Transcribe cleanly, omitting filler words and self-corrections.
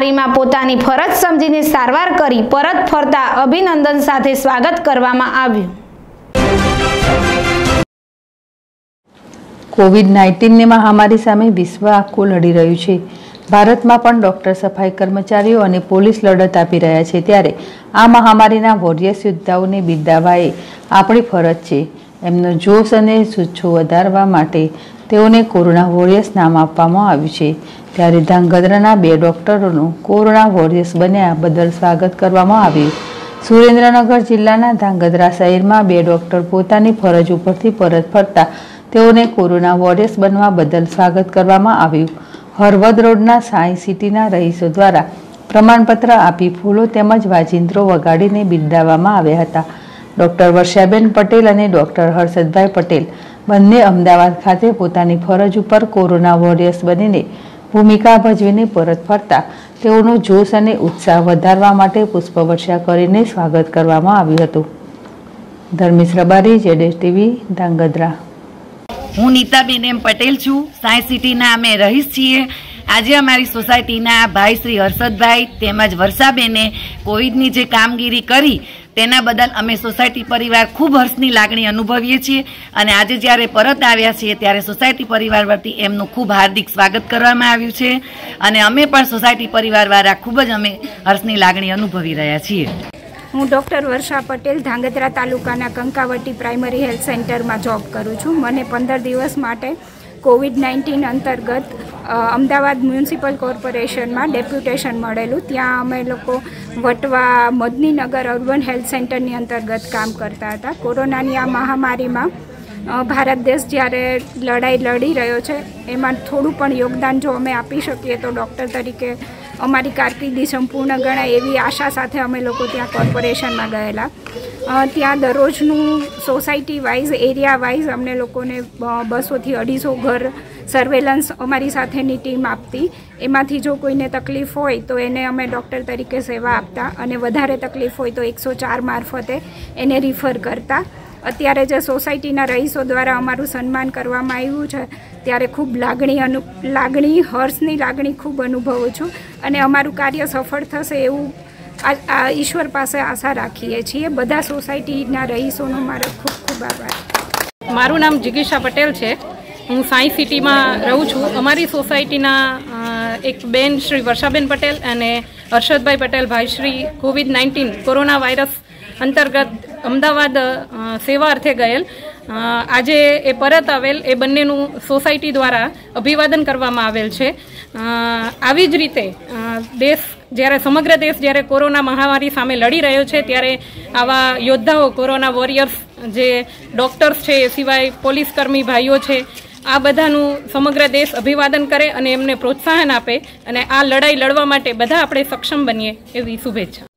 महामारीमां पोतानी फरज समजीने सारवार करी परत फरता अभिनंदन साथे स्वागत करवामां आव्युं। कोविड-19 महामारी सामे विश्व आखुं लड़ी रह्युं छे। भारत में पण डॉक्टर, सफाई कर्मचारीओ अने पोलीस लड़त आपी रह्या छे, त्यारे आ महामारीना वॉरियर्स योद्धाओने बिरदाववा ए आपणी फरज छे। एमनो जोश अने जूस्सो वधारवा माटे तेओने कोरोना वॉरियर्स नाम आपवामां आव्युं छे। त्यारे ધાંગધ્રાના 2 डॉक्टरोનું कोरोना वॉरियर्स बन्या बदल स्वागत करवामां आव्युं। सुरेन्द्रनगर जिल्लाना ધાંગધ્રા शहेरमां 2 डॉक्टर पोतानी फरज उपरथी परत फरता तेओने कोरोना वॉरियर्स बनवा बदल स्वागत करवामां आव्युं। हरवद रोडना साई सिटीना रहीशो द्वारा प्रमाणपत्र आपी फूलो तेमज वाजिंत्रो वगाड़ीने बिरदाववामां આવ્યા હતા। डॉक्टर वर्षाबेन पटेल अने डॉक्टर हर्षदभाई पटेल बंने अमदावाद खाते पोतानी फरज उपर कोरोना वॉरियर्स बनीने भूमिका भजवीने परत फरता तेओनो जोश अने उत्साह वधारवा माटे पुष्पवर्षा करीने स्वागत करवामां આવ્યું હતું। धर्मेश रबारी, जेडेस टीवी, ધાંગધ્રા। हूँ नीताबेन एम पटेल छूँ। साई सिटीना अमे रहीश छीए। आज अमारी सोसायटीना भाई श्री हर्षदभाई तेमज वर्षाबेने कोविडनी जे कामगीरी करी तेना बदल अमे सोसायटी परिवार खूब हर्षनी लागणी अनुभवीए छीए अने आज ज्यारे परत आव्या छीए त्यारे सोसायटी परिवार वती एमनुं खूब हार्दिक स्वागत करवामां आव्युं छे अने अमे पण सोसायटी परिवारवाळा खूब ज अमे हर्षनी लागणी अनुभवी रह्या छीए। हूँ डॉक्टर वर्षा पटेल धांगध्रा तालुकाना कंकावटी प्राइमरी हेल्थ सेंटर में जॉब करूँ छूँ। मने 15 दिवस माटे कोविड-19 अंतर्गत अमदावाद म्युनिसिपल कॉर्पोरेशन में डेप्युटेशन मळेलुं। त्यां अमे लोको Vatva Madaninagar urban health centre अंतर्गत काम करता था। कोरोनानी आ महामारी में भारत देश ज्यारे लड़ाई लड़ी रह्यो छे एमां थोड़ुं पण योगदान जो अमे आपी शकीए तो डॉक्टर तरीके अमारी कारकिर्दी संपूर्ण गणाय एवी आशा साथे अमे लोको त्यां कॉर्पोरेशन में गयेला। त्यां दररोजनुं सोसायटी वाइज एरिया वाइज अमने लोकोने 200 થી 250 घर सर्वेलन्स अमारी साथेनी टीम आपती। एमांथी जो कोईने तकलीफ होय तो एने अमे डॉक्टर तरीके सेवा आपता अने वधारे तकलीफ होय तो 104 मार्फते एने रिफर करता। अत्यारे जे सोसायटीना रहीशो द्वारा अमारुं सन्मान करवामां आव्युं छे त्यारे खूब लागणी हर्षनी लागणी खूब अनुभवुं छुं अने अमारुं कार्य सफल थशे एवुं ईश्वर पासे आशा राखीए छीए। बधा सोसायटीना रहीशोनो मारो खूब खूब आभार। मारुं नाम जिगीषा पटेल छे। हूँ साई सिटी में रहूँ छूँ। अमारी सोसायटीना एक बेन श्री वर्षाबेन पटेल अने हर्षदभाई पटेल भाई श्री कोविड-19 कोरोना वायरस अंतर्गत अमदावाद सेवा अर्थे गयेल। आजे ए परत आवेल ए बंनेनुं सोसायटी द्वारा अभिवादन करवामां आवेल छे। आवी ज रीते देश ज्यारे समग्र देश ज्यारे कोरोना महामारी सामे लड़ी रह्यो छे त्यारे आवा योद्धाओ कोरोना वॉरियर्स जे डॉक्टर्स छे सिवाय पोलीस कर्मी भाईओ छे आ बधानुं समग्र देश अभिवादन करे अने एमने प्रोत्साहन आपे अने आ लड़ाई लड़वा माटे बधा आपणे सक्षम बनीए एवी शुभेच्छा।